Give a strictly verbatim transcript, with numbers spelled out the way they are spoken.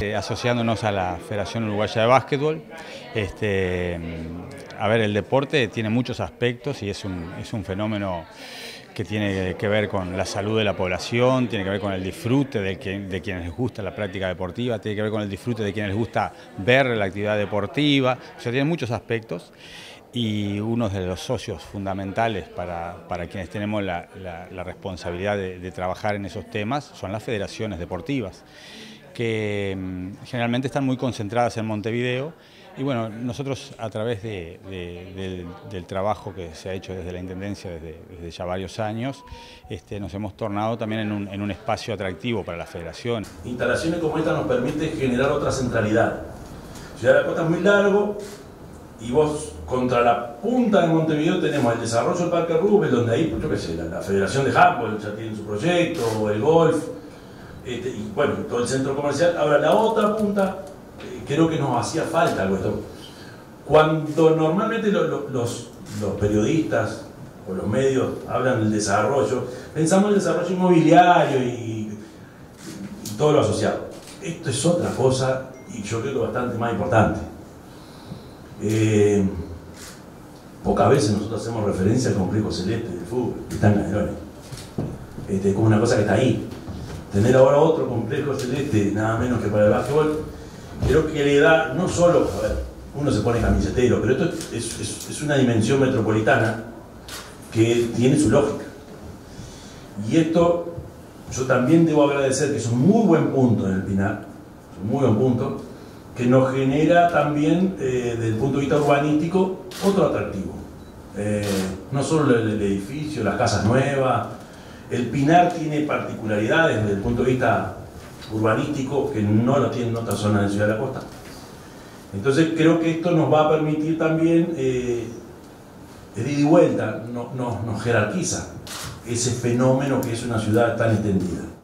Eh, asociándonos a la Federación Uruguaya de Básquetbol. Este, a ver, el deporte tiene muchos aspectos y es un, es un fenómeno que tiene que ver con la salud de la población, tiene que ver con el disfrute de, que, de quienes les gusta la práctica deportiva, tiene que ver con el disfrute de quienes les gusta ver la actividad deportiva, o sea, tiene muchos aspectos. Y uno de los socios fundamentales para, para quienes tenemos la, la, la responsabilidad de, de trabajar en esos temas son las federaciones deportivas, que mmm, generalmente están muy concentradas en Montevideo. Y bueno, nosotros a través de, de, de, del trabajo que se ha hecho desde la Intendencia desde, desde ya varios años, este, nos hemos tornado también en un, en un espacio atractivo para la federación. Instalaciones como esta nos permiten generar otra centralidad. Ciudad de la Costa es muy largo y vos contra la punta de Montevideo tenemos el desarrollo del Parque Rubel, donde ahí, yo qué sé, la, la Federación de Handball ya tiene su proyecto, o el golf, este, y bueno, todo el centro comercial. Ahora la otra punta, eh, creo que nos hacía falta algo esto. Cuando normalmente lo, lo, los, los periodistas o los medios hablan del desarrollo, pensamos en el desarrollo inmobiliario y, y, y todo lo asociado. Esto es otra cosa y yo creo que bastante más importante. Eh, pocas veces nosotros hacemos referencia al complejo celeste de fútbol, que está en Canelones. Este, como una cosa que está ahí. Tener ahora otro complejo celeste, nada menos que para el básquetbol, creo que le da, no solo, a ver, uno se pone camisetero, pero esto es, es, es una dimensión metropolitana que tiene su lógica. Y esto, yo también debo agradecer que es un muy buen punto en el Pinar, es un muy buen punto, que nos genera también, eh, desde el punto de vista urbanístico, otro atractivo. Eh, no solo el, el edificio, las casas nuevas, el Pinar tiene particularidades desde el punto de vista urbanístico que no lo tienen en otras zonas de Ciudad de la Costa. Entonces creo que esto nos va a permitir también, eh, de ida y vuelta, no, no, nos jerarquiza ese fenómeno que es una ciudad tan extendida.